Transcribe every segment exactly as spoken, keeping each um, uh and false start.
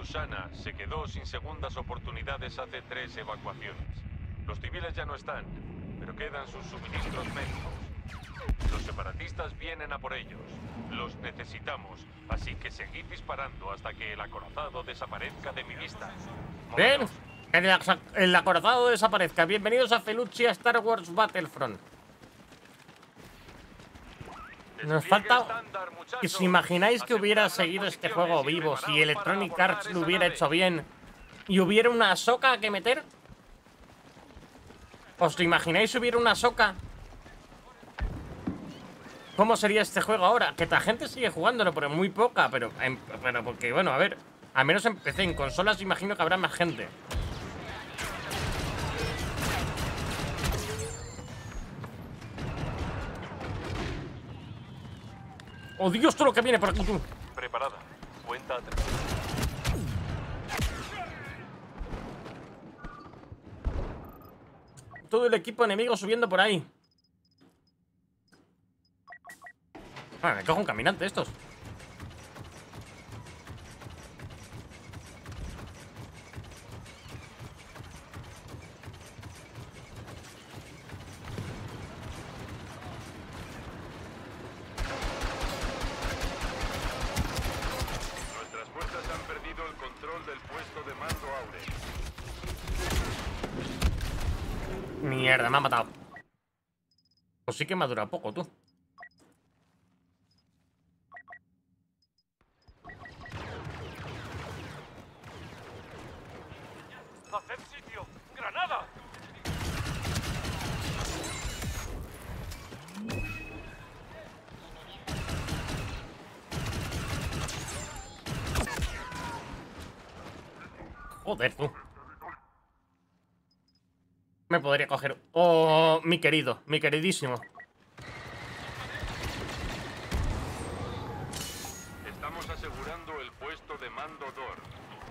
Roshana se quedó sin segundas oportunidades hace tres evacuaciones. Los civiles ya no están, pero quedan sus suministros médicos. Los separatistas vienen a por ellos. Los necesitamos, así que seguid disparando hasta que el acorazado desaparezca de mi vista. Bien, el, el acorazado desaparezca. Bienvenidos a Felucia Star Wars Battlefront. Nos falta... ¿Os imagináis que hubiera seguido este juego vivo si Electronic Arts lo hubiera hecho bien y hubiera una Ahsoka que meter? ¿Os imagináis si hubiera una Ahsoka? ¿Cómo sería este juego ahora? Que la gente sigue jugándolo, pero muy poca. Pero, pero porque, bueno, a ver, al menos en P C, en consolas imagino que habrá más gente. ¡Oh, Dios, todo lo que viene por aquí, tú! Preparada. Cuenta atrás. Todo el equipo enemigo subiendo por ahí. Ah, me cojo un caminante estos. Nuestras fuerzas han perdido el control del puesto de mando Aure. Mierda, me ha matado. Pues sí que me ha durado poco, tú. ¡Haced sitio! ¡Granada! Joder, tú. Me podría coger... Oh, mi querido, mi queridísimo. Estamos asegurando el puesto de mando Dor.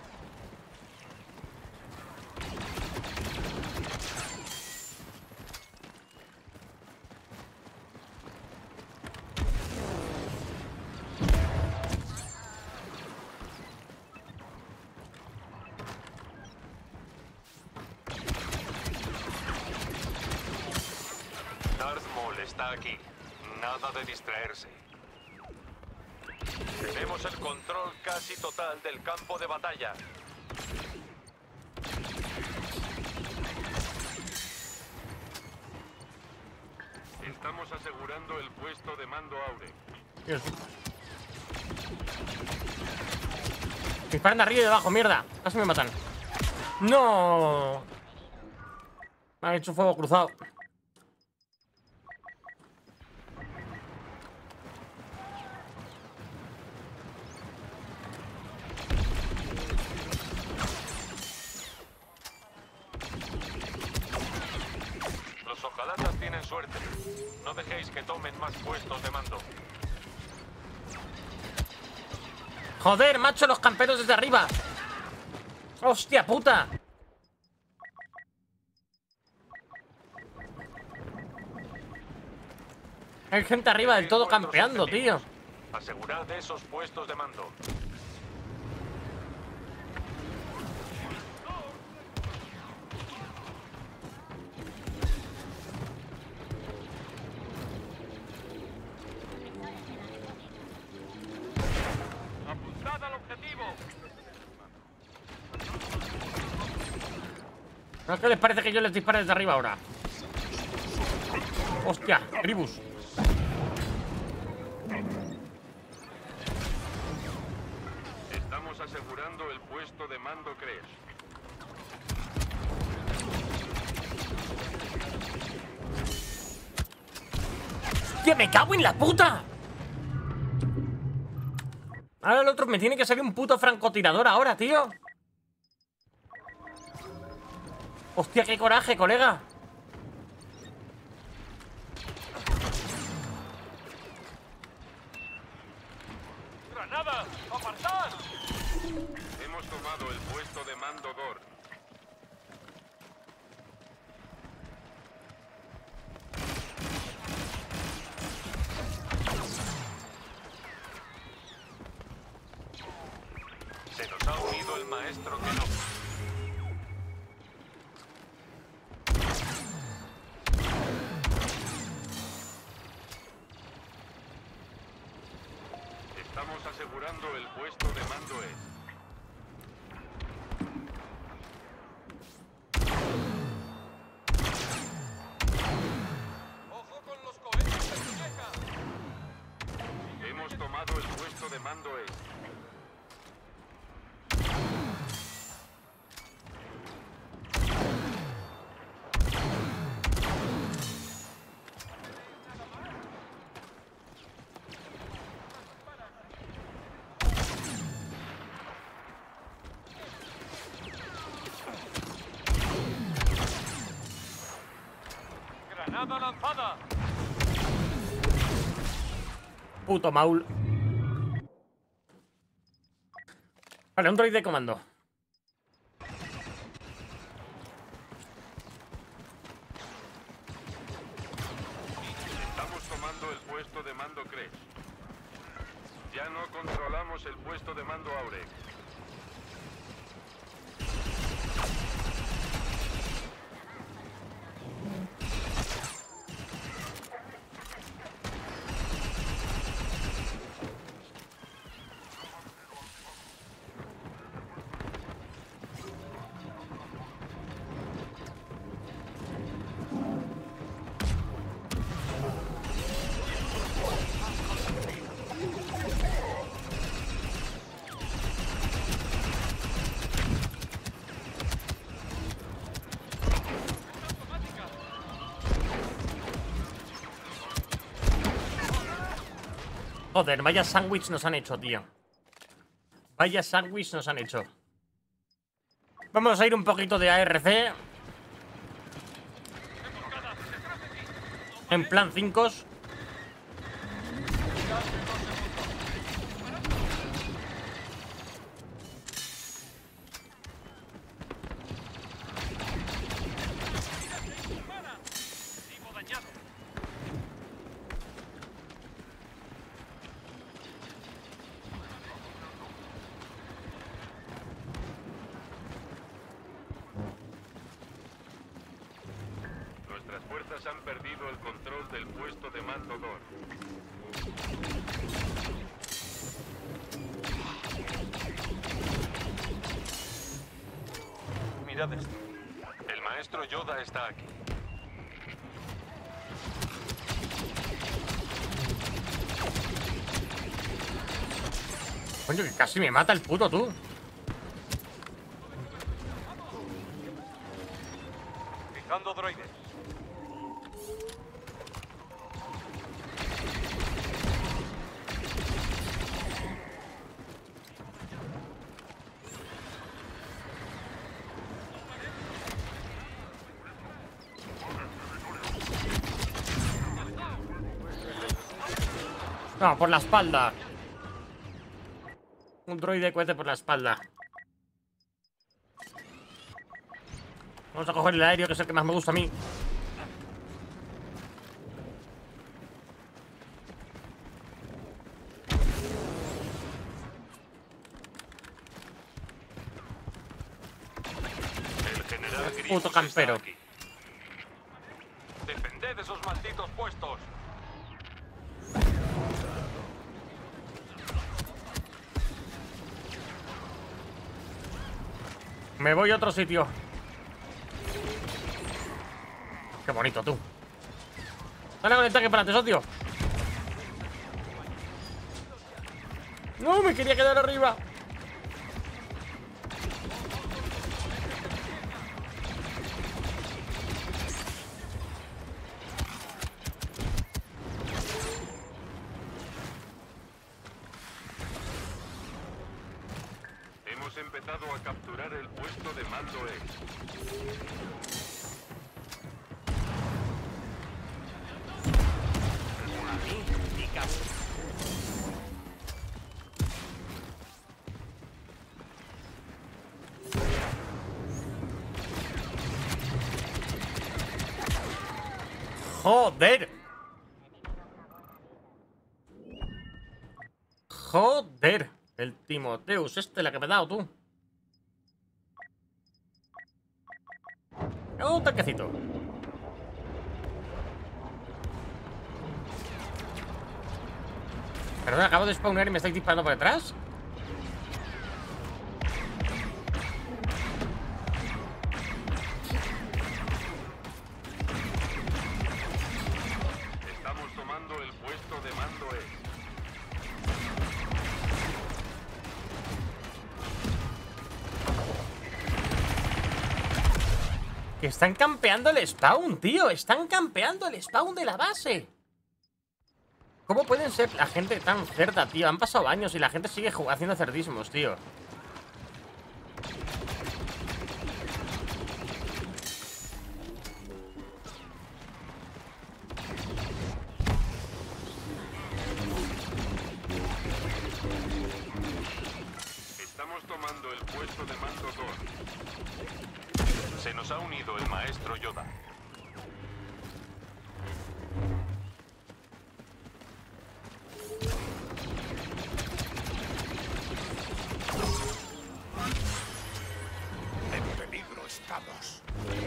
Darth Maul está aquí. Nada de distraerse. Tenemos el control casi total del campo de batalla. Estamos asegurando el puesto de mando Aure. Dios. Disparan de arriba y de abajo, mierda. Casi me matan. ¡No! Me han hecho fuego cruzado. Los ojalatas tienen suerte. No dejéis que tomen más puestos de mando. Joder, macho, los camperos desde arriba. ¡Hostia puta! Hay gente arriba del todo campeando, tío. Asegurad esos puestos de mando. Apuntad al objetivo. ¿No es que les parece que yo les dispare desde arriba ahora? ¡Hostia! Gribus. Estamos asegurando el puesto de mando Crash. ¡Hostia, me cago en la puta! Ahora el otro me tiene que salir un puto francotirador ahora, tío. Hostia, qué coraje, colega. ¡Granada! ¡Apartad! Hemos tomado el puesto de mando Dor. Se nos ha unido el maestro que no. Estamos asegurando el puesto de mando E. ¡Ojo con los cohetes de muñeca! Hemos tomado el puesto de mando E. ¡Granada lanzada! Puto Maul. Vale, un droid de comando. Estamos tomando el puesto de mando Cres. Ya no controlamos el puesto de mando Aure. Joder, vaya sándwich nos han hecho, tío. Vaya sándwich nos han hecho. Vamos a ir un poquito de A R C. En plan cinco. Nuestras fuerzas han perdido el control del puesto de mando Dor. Mirad esto. El maestro Yoda está aquí. Coño, que casi me mata el puto, tú. Fijando droides. No, por la espalda. Un droide cohete por la espalda. Vamos a coger el aéreo, que es el que más me gusta a mí. El general Grievous Puto campero. está aquí. Defended esos malditos puestos. Me voy a otro sitio. Qué bonito, tú. Dale con el tanque para adelante, socio. No, me quería quedar arriba. Hemos empezado a capturar el puesto de mando E. Joder. Joder. El Timoteus, este la que me ha dado, tú. Un toquecito. Perdón, acabo de spawnar y me estáis disparando por detrás. Estamos tomando el puesto de mando E. Que están campeando el spawn, tío. Están campeando el spawn de la base. ¿Cómo pueden ser la gente tan cerda, tío? Han pasado años y la gente sigue haciendo cerdismos, tío. Estamos tomando el puesto de mando dos. Se nos ha unido el maestro Yoda. En peligro estamos.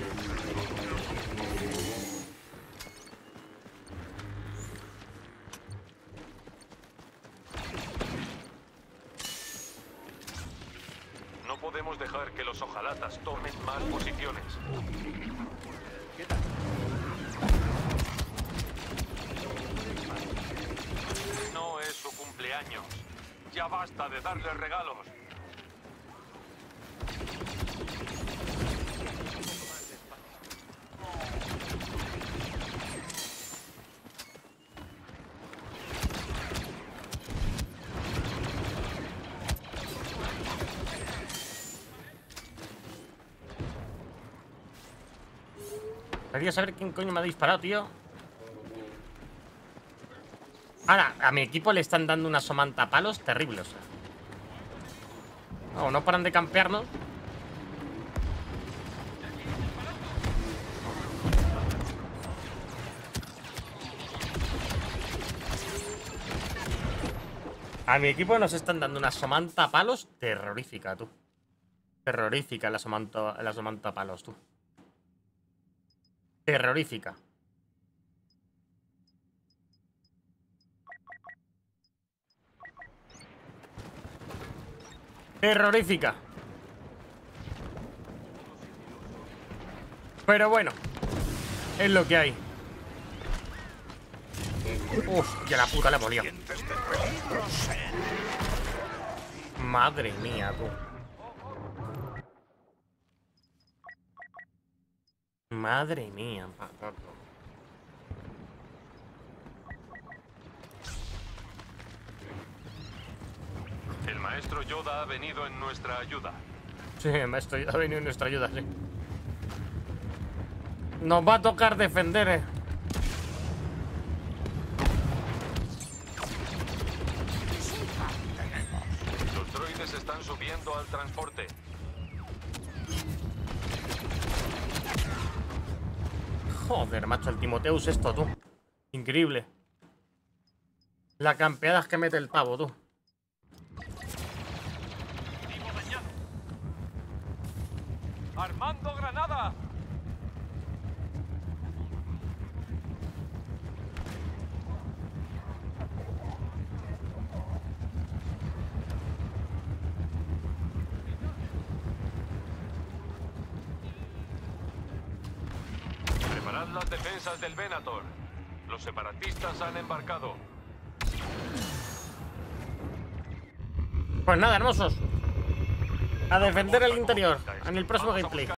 No podemos dejar que los ojalatas tomen más posiciones. No es su cumpleaños. Ya basta de darle regalos. Quería saber quién coño me ha disparado, tío. Ahora, a mi equipo le están dando una somantapalos terribles. No, no paran de campearnos. A mi equipo nos están dando una somantapalos terrorífica, tú. Terrorífica la somanta, la somantapalos, tú. Terrorífica. Terrorífica. Pero bueno, es lo que hay. Hostia, la puta le he molido. Madre mía, tú. Madre mía, papá. El maestro Yoda ha venido en nuestra ayuda. Sí, el maestro Yoda ha venido en nuestra ayuda, sí. Nos va a tocar defender, eh. Los droides están subiendo al transporte. Joder, macho, el Timoteus esto, tú. Increíble. La campeadas que mete el pavo, tú. ¡Armando granada! Preparad las defensas del Venator. Los separatistas han embarcado. Pues nada, hermosos. A defender el interior en el próximo gameplay.